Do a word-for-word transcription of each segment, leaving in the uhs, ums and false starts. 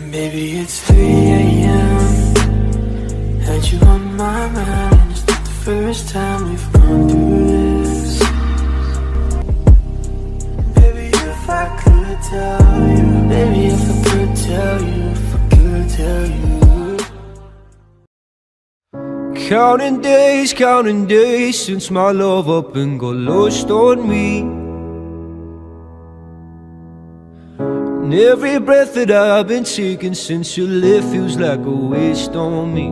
Baby, it's three A M Had you on my mind. It's not the first time we've gone through this. Baby, if I could tell you, baby, if I could tell you, if I could tell you. Counting days, counting days since my love up and got lost on me. And every breath that I've been taking since you left feels like a waste on me.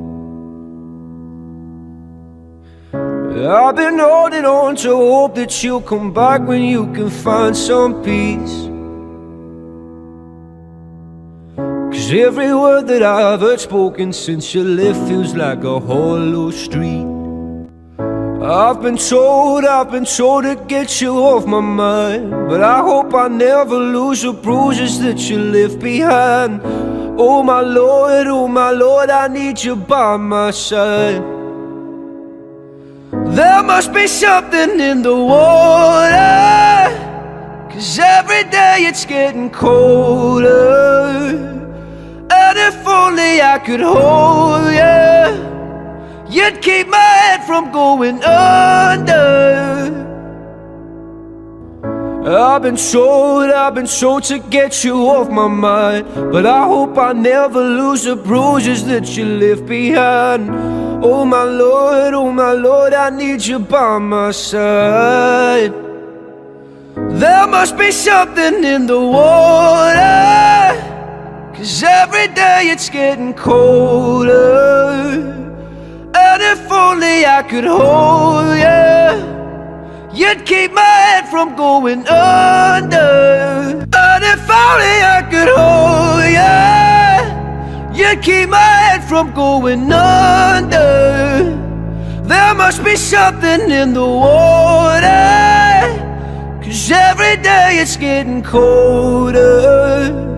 I've been holding on to hope that you'll come back when you can find some peace. Cause every word that I've heard spoken since you left feels like a hollow street. I've been told, I've been told to get you off my mind, but I hope I never lose the bruises that you left behind. Oh my Lord, oh my Lord, I need you by my side. There must be something in the water, cause every day it's getting colder. And if only I could hold you, you'd keep my head from going under. I've been told, I've been told to get you off my mind, but I hope I never lose the bruises that you left behind. Oh my Lord, oh my Lord, I need you by my side. There must be something in the water, cause every day it's getting colder. And if only I could hold you, you'd keep my head from going under. And if only I could hold you, you'd keep my head from going under. There must be something in the water, cause every day it's getting colder.